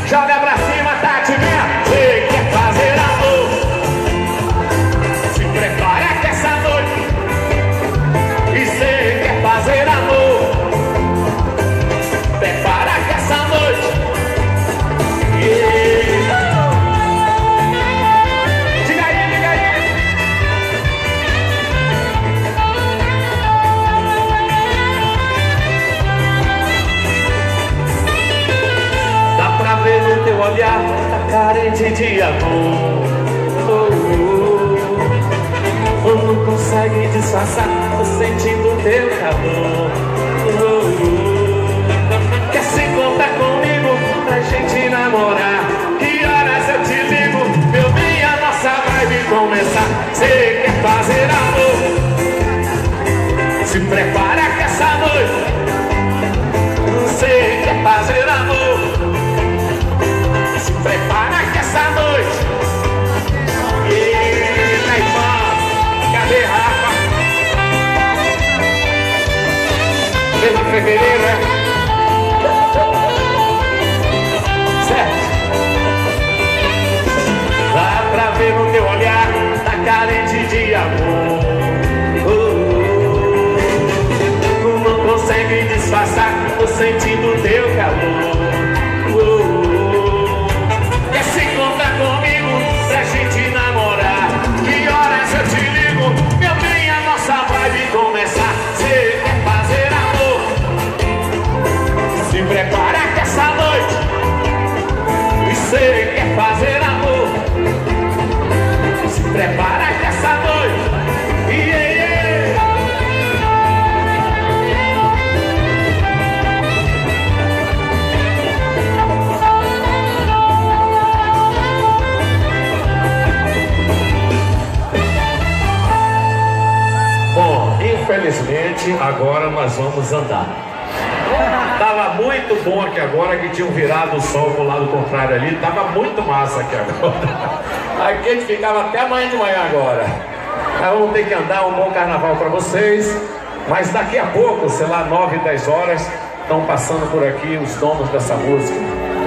Joga pra cima, Tati, minha. Você quer fazer amor? Se prepara que essa noite. E você quer fazer amor? Prepara que essa noite. Diga aí, diga aí. Dá pra ver no teu olhar, tá carente de amor. Não consegue disfarçar, tô sentindo teu calor. Quer se contar comigo pra gente namorar? Que horas eu te ligo, meu bem, a nossa vibe começar. Cê quer fazer amor? Se prepara que essa noite. Cê quer fazer amor? Se prepara que essa noite. Eita, irmão, cadê Rafa? Mês de fevereiro, é? Certo? Dá pra ver no teu olhar, tá carente de amor. Não consegue disfarçar, tô sentindo teu calor. Quer se contar comigo pra gente namorar? Que horas eu te ligo, meu bem, a nossa vibe começar. Cê quer fazer amor? Se prepara que essa noite. E cê quer fazer amor? Se prepara que essa noite. Infelizmente, agora nós vamos andar. Tava muito bom aqui agora, que tinham virado o sol pro lado contrário ali. Tava muito massa aqui agora. Aqui a gente ficava até amanhã de manhã agora. Nós vamos ter que andar. Um bom carnaval para vocês. Mas daqui a pouco, sei lá, 9, 10 horas, estão passando por aqui os donos dessa música.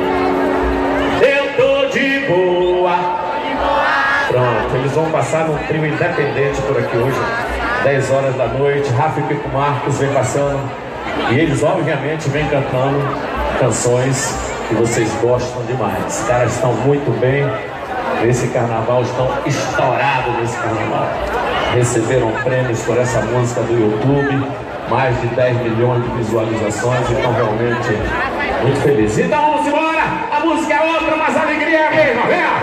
Eu tô de boa. Pronto, eles vão passar num trio independente por aqui hoje. 10 horas da noite, Rafa e Pico Marcos vem passando. E eles obviamente vêm cantando canções que vocês gostam demais. Os caras estão muito bem nesse carnaval, estão estourados nesse carnaval. Receberam prêmios por essa música do YouTube, mais de 10 milhões de visualizações, e estão realmente muito felizes. Então vamos embora, a música é outra, mas a alegria é a mesma, vem!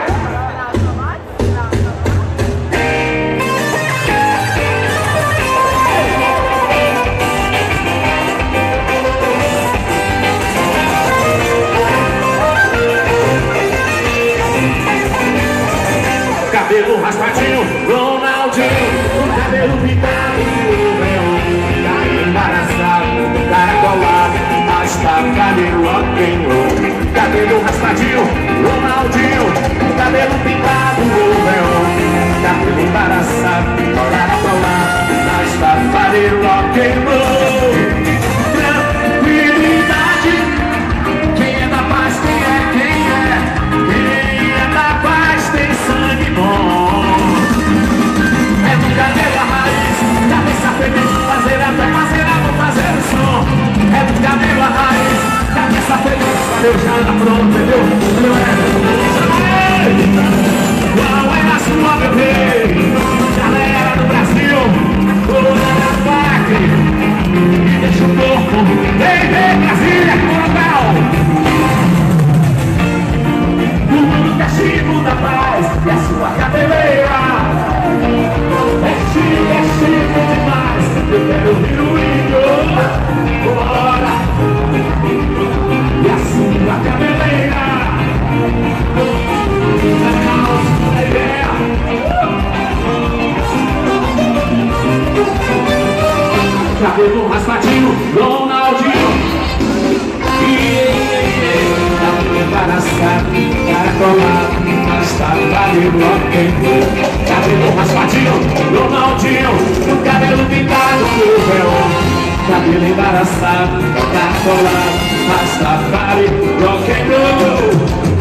Cabelo raspadinho, Ronaldinho, o cabelo pintado, cabelo embaraçado, cara colado, mas tá cabelo rock'n'roll. Cabelo raspadinho, Ronaldinho, o cabelo pintado, cabelo embaraçado, cara colado, mas tá cabelo rock'n'roll. Tranquilidade, quem é da paz, quem é, quem é da paz tem sangue bom. É do cabelo a raiz, cabeça feliz, fazer a fé, fazer amor, fazer o som. É do cabelo a raiz, cabeça feliz, eu já tá pronto, entendeu? Qual é a sua, meu rei? Galera do Brasil, toda na PAC, deixa o corpo, vem, vem, Brasília, Coronel. O castigo da paz e a sua cabeleira é chique demais. Eu quero ouvir o hino. Bora! E a sua cabeleira cabelo raspadinho, Ronaldinho. Cabelo embaraçado, cara colado, mas tá valendo rock'n'roll. Cabelo raspadinho, Ronaldinho, o cabelo pintado no véu. Cabelo embaraçado, cara colado, mas tá valendo rock'n'roll.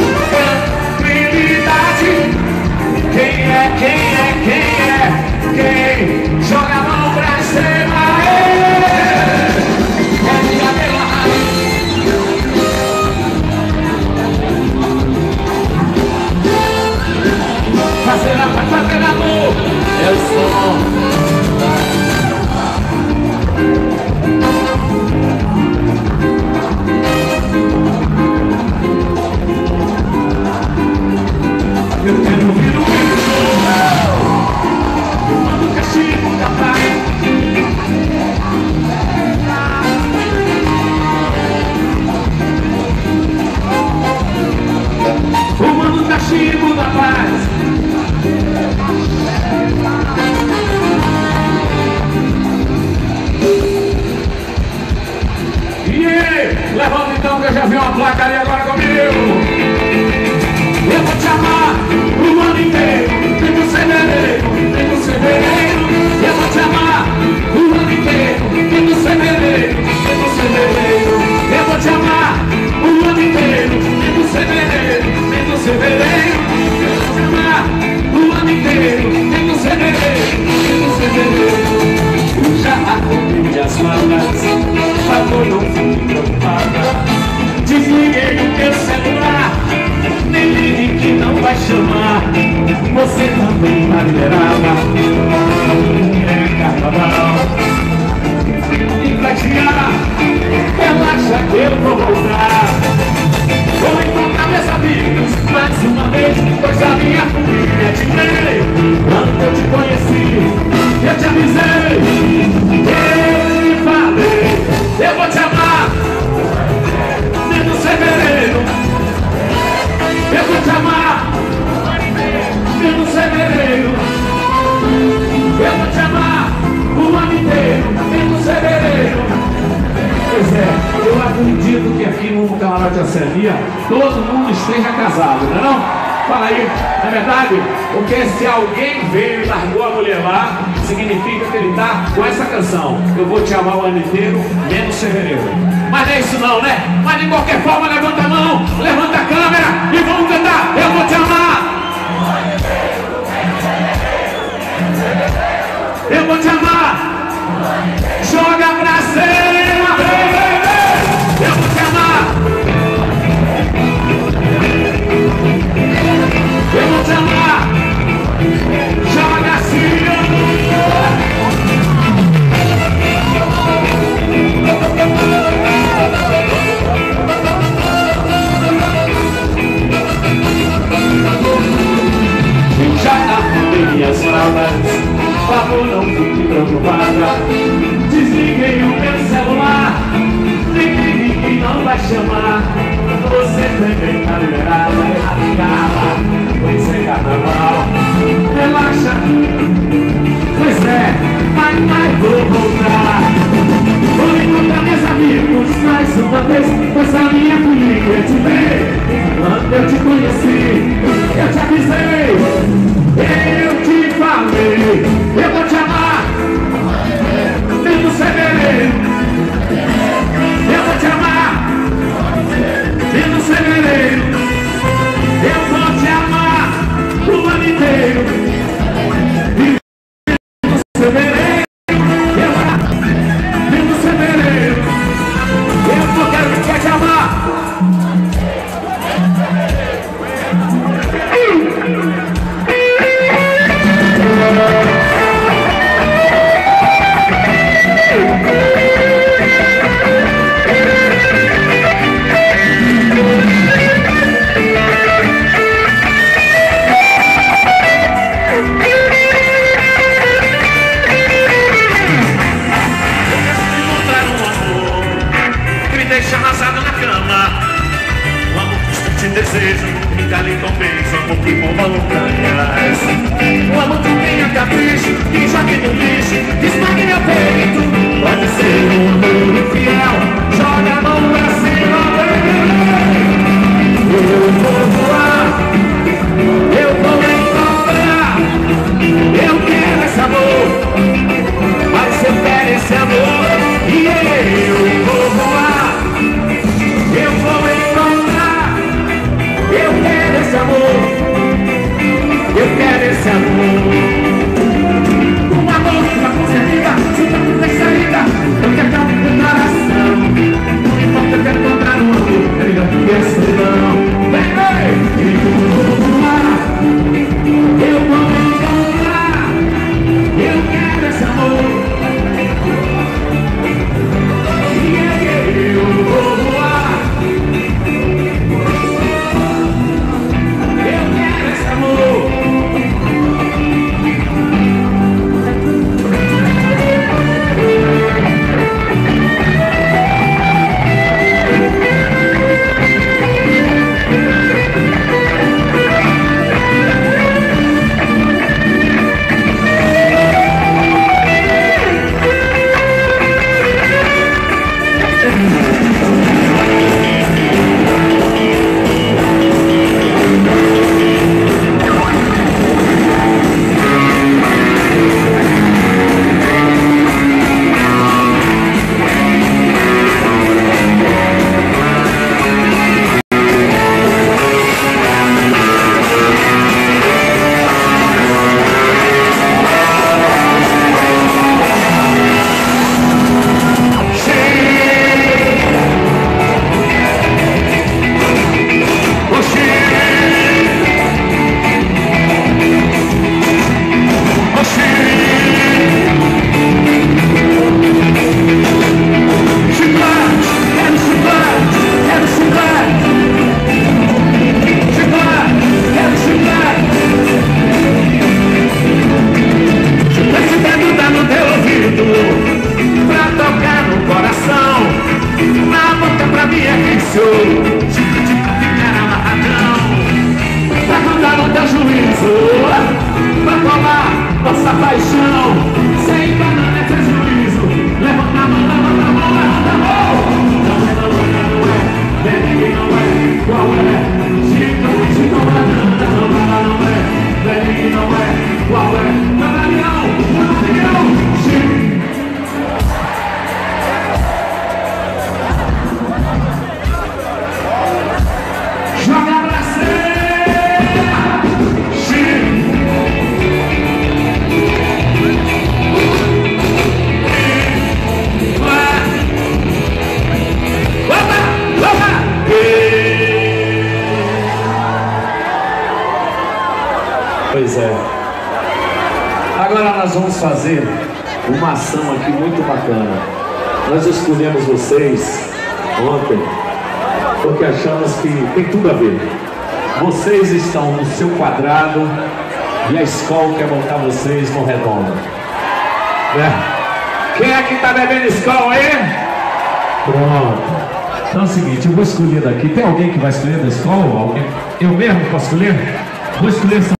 Levanta então que eu já vi uma placa ali agora comigo. Eu vou te amar o ano inteiro, vem no fevereiro, vem no fevereiro. Eu vou te amar o ano inteiro, vem no fevereiro, vem no fevereiro. Eu vou te amar o ano inteiro, vem no fevereiro, vem no fevereiro. Eu vou te amar o ano inteiro, vem no fevereiro, vem no fevereiro. Já arrumei as malas, favor não fique preocupada. Desliguei o meu celular, nem ligue que não vai chamar. Você também vai liberada. É carnaval. E pra tirar, relaxa que eu vou voltar. Vou encontrar meus amigos mais uma vez, pois a minha família te veio. Quando eu te conheci, eu te avisei, eu te falei, eu vou te amar. Menos fevereiro, eu vou te amar. Menos fevereiro, eu vou te amar. O ano inteiro, menos fevereiro. Pois é, eu acredito que aqui no Camarote de Oceania todo mundo esteja casado, não é não? Fala aí, não é verdade? Porque se alguém veio e largou a mulher lá, significa que ele está com essa canção. Eu vou te amar o ano inteiro, menos fevereiro. Mas não é isso não, né? Mas de qualquer forma, levanta a mão, levanta a câmera e vamos cantar. Eu vou te amar. Eu vou te amar. Joga pra cima. Eu vou te amar. Eu vou te amar. Joga assim. Já arrumei as malas, favor não fique preocupada. Desliguei o meu celular, nem ligue que não vai chamar. Você também tá liberada, acaba, pois é carnaval. Relaxa, pois é, mas vou voltar. Vou encontrar meus amigos mais uma vez, pois a minha família te veio. Quando eu te conheci, eu te avisei, eu te falei, eu vou te amar. Menos fevereiro, eu vou te amar. Menos fevereiro, eu vou te amar o ano inteiro. Menos fevereiro, menos fevereiro, eu vou te amar. Deixa arrasado na cama. O amor que te desejo, me cale com beijo, amor que mova montanhas. O amor que tenha capricho, que jogue no lixo, que esmague meu peito. Pode ser um amor infiel, joga a mão pra cima. Eu vou voar, eu vou encontrar. Eu quero esse amor, mas eu quero esse amor. E eu vou voar. Eu vou encontrar, eu quero esse amor, eu quero esse amor. Um amor que vai com certeza, se não tem saída, eu quero dar um coração. Nossa paixão, sem banana é prejuízo. Levanta a mão, levanta a mão, levanta a mão. Não é, Benny não é, qual é? Chico, banana, não é, Benny não é, qual é? Camarão, Chico. Joga pra cima. Pois é. Agora nós vamos fazer uma ação aqui muito bacana. Nós escolhemos vocês ontem porque achamos que tem tudo a ver. Vocês estão no seu quadrado e a escola quer botar vocês no redondo. Quem é que está bebendo escola aí? Pronto. Então é o seguinte, eu vou escolher daqui. Tem alguém que vai escolher da escola? Alguém? Eu mesmo posso escolher? Vou escolher essa